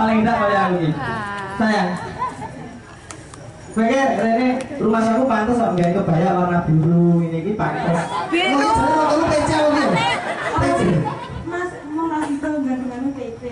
Paling tidak kaya aku nih. Sayang. Kowe rene rumah aku pantes kok gawe kebaya warna biru ini iki pantes. Biru. Kamu PC apa? PC. Mas mau lagi tuh gantungannya PC.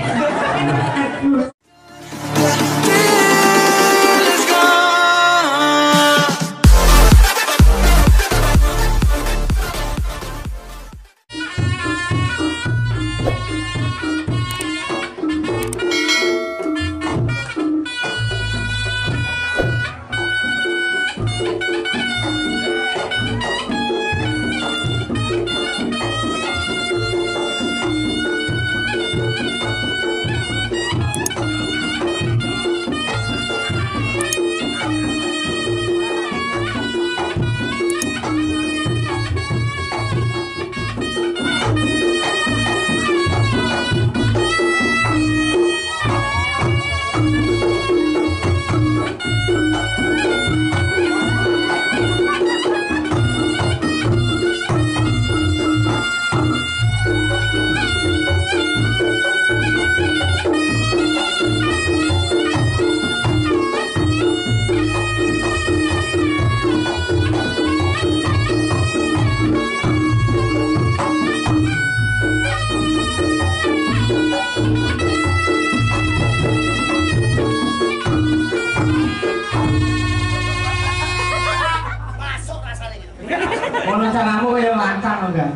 Ono caramu kaya lancang enggak?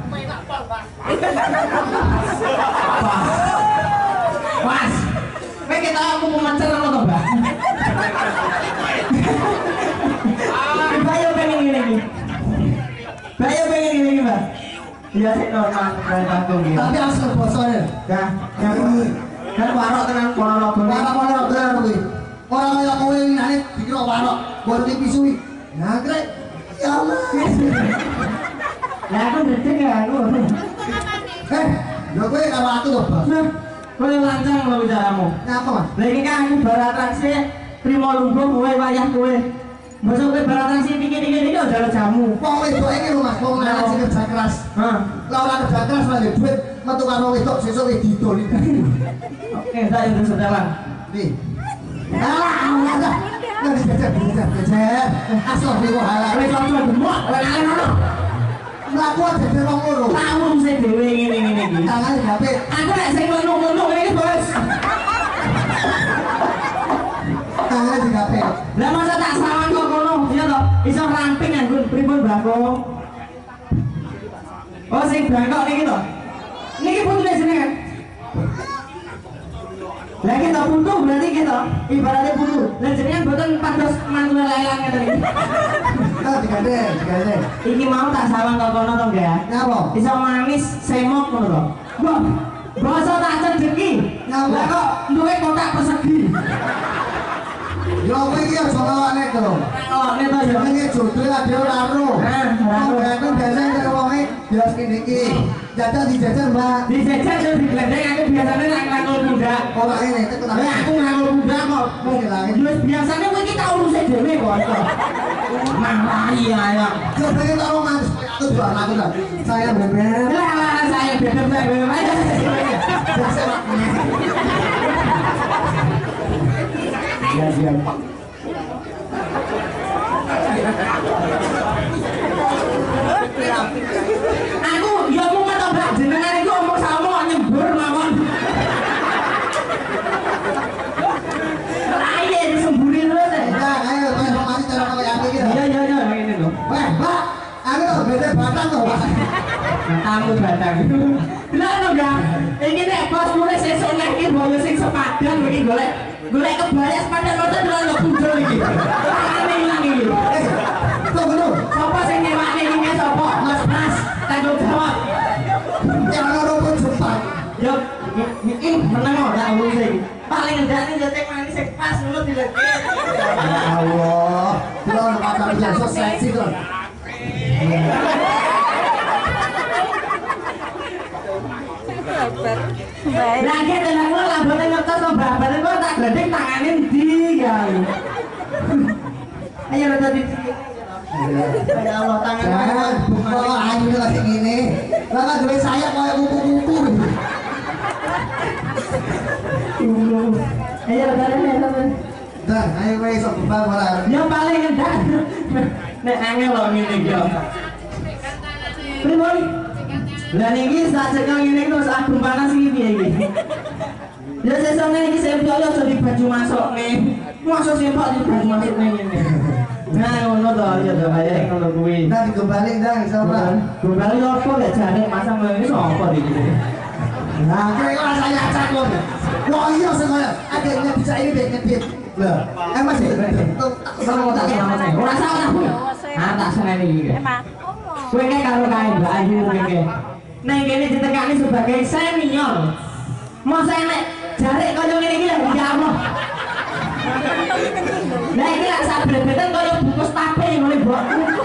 Mas, kowe kita aku mau mencer apa to, Mbak? Bayo pengen ngene iki. Bayo pengen ngene iki, Mbak. Iya sih normal aku gitu. Tapi asal bosone. Ya, yang ini kan warok tenan Ponorogo. Warok tenan kuwi. Ora kaya kowe ngene dikira warok, mbok pisui. Nah, krek. Ya Allah. Lah aku ndredeg ya aku. Lho kowe karo aku to, Bang. Kowe lancang lho bicaramu. Ngapa, Mas? Lah iki kan aku bar atraksi Primo Lungguh kowe wayah kowe. Mosok kowe bar atraksi dikit-dikit iki udah jamu. Wong wedok iki lho Mas, wong lanang sing kerja keras. Heeh. Lah ora kerja keras lha duit metu karo wedok sesuk wis didoli. Oke, tak yang sedalan. Nih. Alah, alah. Nek jajan. Astagfirullahaladzim. Kowe cocok gemuk, kowe nang ngono. Mlaku dadi wong loro. Tak uruse dhewe ngene-ngene iki. Tangan HP. Aku nek sing menung-menung iki, Bos. Tangan di HP. Lah masa tak sawan kok ngono, iya toh? Iso ramping anggun pripun Bagong? Oh, sing Bangkok niki toh. Niki putune jenengan. Lah kita putu berarti kita ibaratnya putu. Lah jenengan boten pados mantune lelang ngeten iki. Ah, digandeng. Iki mau tak sawan kok kono to, Nggak? Ngapa? Iso manis semok ngono to. Mbok, basa tak cedeki. Ngapa? Lah kok duwe kotak persegi. Yo kowe iki aja ngawane to. Oh, nek to yo. Ini jodoh ada ora ro. Wong biasa karo wonge bias kene iki. Jajal dijajal, Mbak. Dijejer yo diglendeng aku biasane nak nganggo pundak. Ora ngene, tek Lah aku nganggo pundak kok. Wis biasane kowe iki tak uruse dhewe kok. Marahi ayo. Coba kita taruh mas, aku jual aku dah. Saya beber. Lah saya bebek aja. Ya siap. Aku ya mau ngetobrak jenengan iku omong sama nyembur mawon. Ayo disemburi terus. Ya, ayo kita mari cara kayak apa gitu. Iya ngene lho. Wah, Mbak, aku tuh beda batang tuh, Pak. Tamu batang. Lah lho, Gang. Iki nek bos mulai sesuk nek iki boyo sing sepadan iki golek kebaya sepadan motor lho budal iki. Ini ilang iki. Tunggu dulu. Sapa sing nyewakne iki sapa? Mas, tanggung jawab. Yang ada rumput Jepang. Yo, iki meneng ora urus iki. Paling ndane yo tek manis sing pas ngono dilegek. Ya Allah, kalau kata biasa seksi tuh. Lagi tenan kula lambene ngertos to babane kok tak gledek tangane ndi ya. Ayo lo tadi. Ya Allah tangan. Kalau ayu lagi gini, lah kan duit saya kayak kupu-kupu. Ayo jalan. Dan ayo wis sok bebas malah. Yang paling endah. Nek angel lho ngene iki yo. Pripun? Lah niki sak cekang ngene iki terus aku panas iki piye iki? Ya sesone iki sempo yo aja di baju masukne. Masuk sempo di baju masukne ngene. Nah ngono to ya to kaya ngono kuwi. Nah dikembali ndang iso ora. Kembali opo lek jane masang ngene iso apa iki? Nah, kayak rasanya acak loh. Wah iya sekolah. Akhirnya bisa ini deh ngedit. Lah, Mas ya. Sama tak sama saya. Ora salah aku. Ah tak seneni iki. Kowe nek karo kae Mbak Ayu kowe. Nek kene ditekani sebagai senior. Masa nek jarek kaya ngene iki lho ya Allah. Lah iki lak sabrebeten kaya bungkus tape ngene, Mbok.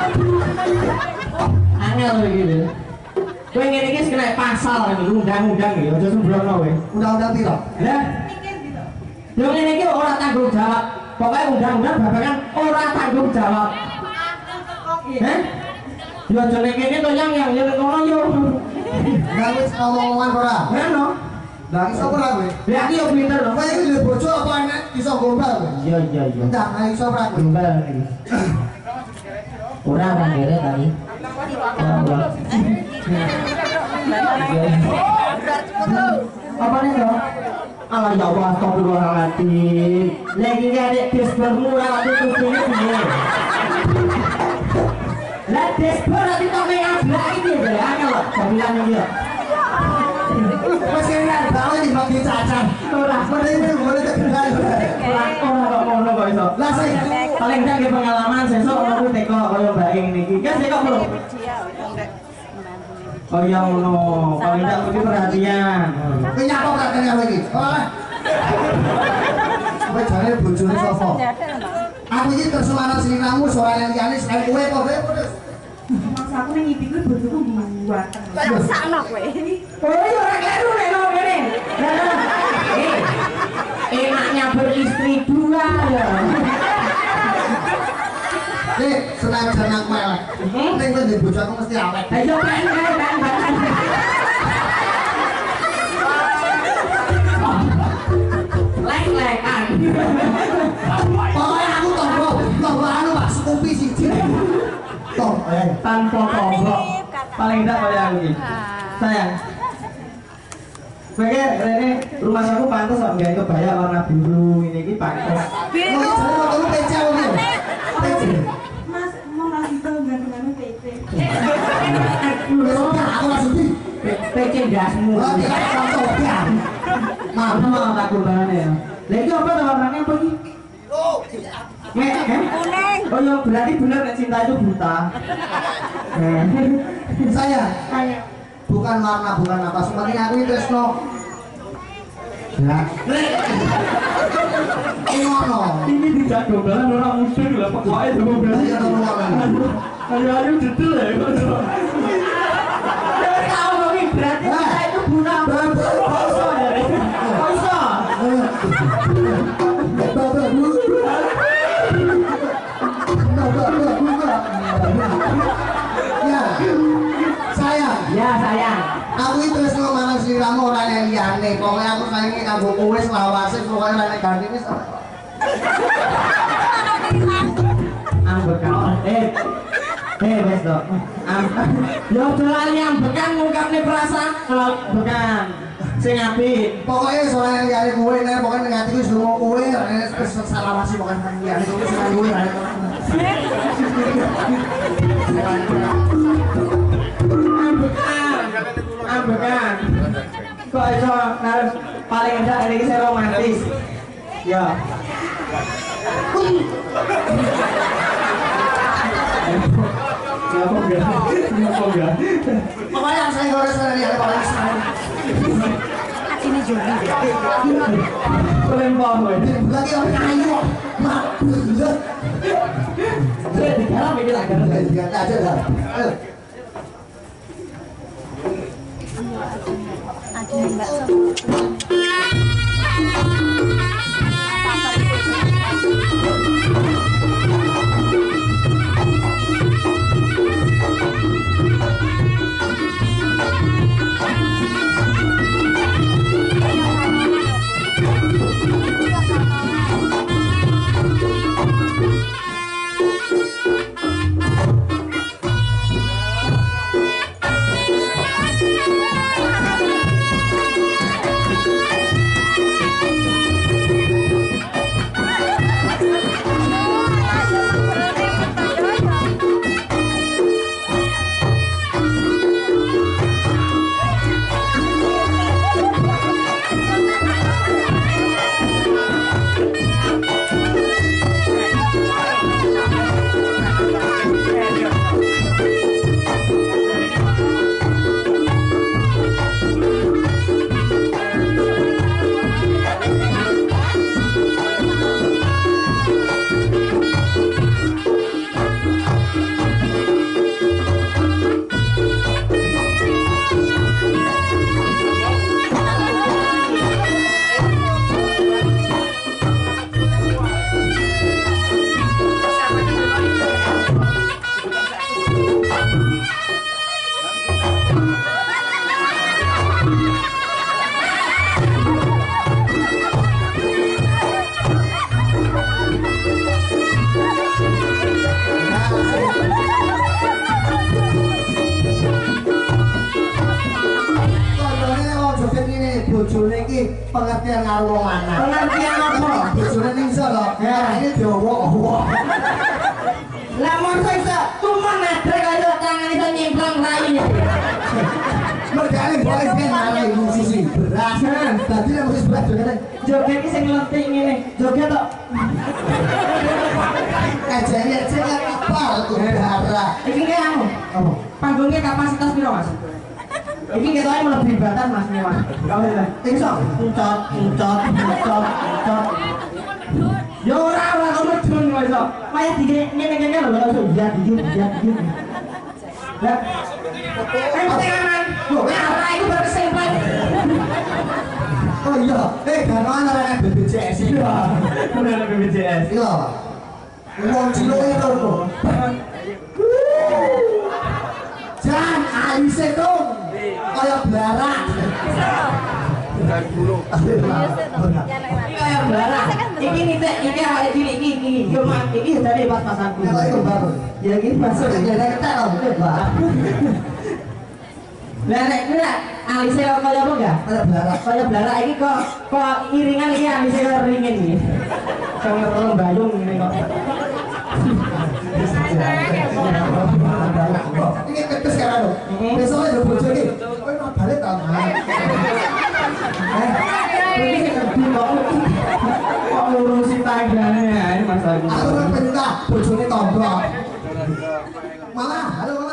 Angel iki lho. Kowe ngene iki kena pasal iki undang-undang iki aja sembrono kowe. Undang-undang piro? Lah. Yo ngene iki ora tanggung jawab. Pokoke undang-undang babagan ora tanggung jawab. Heh? Yo aja nek kene to yang yo ngono yo. Nah wis ngomong-ngomongan ora. Ngono. Lah iso ora kowe? Ya iki yo pinter lho. Kowe iki lho bojo apa enek iso gombal kowe? Iya iya iya. Ndang ayo iso ora kowe? Gombal iki. Ora nang kene tadi. Apa nih dong? Allah ya Allah, astagfirullahaladzim. Lagi ada dashboard murah waktu itu sini sini. Lah dashboard nanti tak main lagi dia ya kalau jaminan ini. Wes kene bae dibagi cacan. Ora, Padahal ini boleh terkenal. ora kok ngono kok iso. Lah saya Paling enggak ke pengalaman sesuk aku teko kaya Mbak Ing niki. Kan teko bro. Oh ya ngono, paling enggak mesti perhatian. kowe nyapa perhatian kowe iki? Ora. Kowe jare bojone sapa? Aku iki tersuwana sliramu suarane liyane selain kowe kok kowe. Mas aku ning ngipi kuwi bojoku buatan. Rasakno kowe. Oh ya ora kleru nek ngono kene. Enaknya beristri dua ya. Senang senang melek. Ning kowe ndek bojo aku mesti awet. Ayo ben. Lek-lekan. Pokoknya aku tombol anu Pak, Scoopy siji. Tanpa tombol. Paling enggak kaya aku iki. Sayang. Kowe rene rumah aku pantes kok nggawe kebaya warna biru ini iki pantes. Oh, jare motormu PC apa piye? PC. Mas mau lagi to gantungan PT. Aku langsung di. PC gasmu. Oh, tidak cocok ya. Mana mau tak kurbane ya. Lah iki apa to warnanya apa iki? Kuning. Oh ya berarti benar nek cinta itu buta. Saya bukan warna, bukan apa. Sepenting aku itu tresno. Lah. Ngono. Ini tidak dombalan orang musuh lah pokoknya dombalan. Ayo ngono. Ayo detail ya. Tahu kami berarti cinta itu buta. Kosong ya. Kosong. Ya, sayang. Ya sayang. Aku itu wis ngomong sliramu ora nek liyane. Pokoke aku saiki kanggo kowe selawase pokoke ora nek ganti wis. Ambekan. Wes dok. Yo lali ambekan ngungkapne perasaan kalau bekan. Sing apik. Pokoke soalnya liyane kowe nek pokoke ning atiku wis lunga kowe wis selawase pokoke nang liyane kowe wis nang kowe. Ambekan. Kok iso harus paling enggak ini saya romantis. Ya. Enggak. Pokoknya saya gores dari liyane paling seneng. Ini Juli. Kelempar kowe. Lagi orang ayu. Mak. Saya digarap iki tak garap. Enggak ada lah. Ayo. Ada Mbak Sof. Pengertian apa? Bojone ning Solo. Ya, ini diowok-owok. Lah mosok iso cuma nadre kaya tangan iso nyemplung rai. Mergane boleh ben marai musisi. Beras. Dadi nek musisi beras jogene. Joget iki sing lenting ngene. Joget tok. Kajane cek kapal udara. Iki ki anu. Apa? Panggungnya kapasitas piro, Mas? Iki ketoke melebihi batas Mas nih, Mas. Kamu iki. Iso. Uncot. Yo ora kok medun kok iso. Kaya ngene-ngene lho kok iso dikit. Lah. Penting aman. Ora iku berkesimpulan. Oh iya, ganoan arek BPJS iki. Bener BPJS. Iya. Wong cilik itu. Jan alise dong. Kaya blarak. Kaya barang. Iki nitik, iki awake dhewe iki. Yo mak iki dari pas-pasanku. Kalau itu baru. Ya iki masuk. Ya ketek lho, Mbak. Lah nek kuwi alise kaya apa enggak? Kaya blarak. Kaya blarak iki kok iringan iki alise kaya ringin iki. Sing rembayung ngene kok. Ini ketes kan lho. Besok ada bojo iki. Kowe mau balik ta? Iki ngerti kok. Kok ngurusi tanggane ae Mas aku. Aku kan pengen bojone tombok. Malah, halo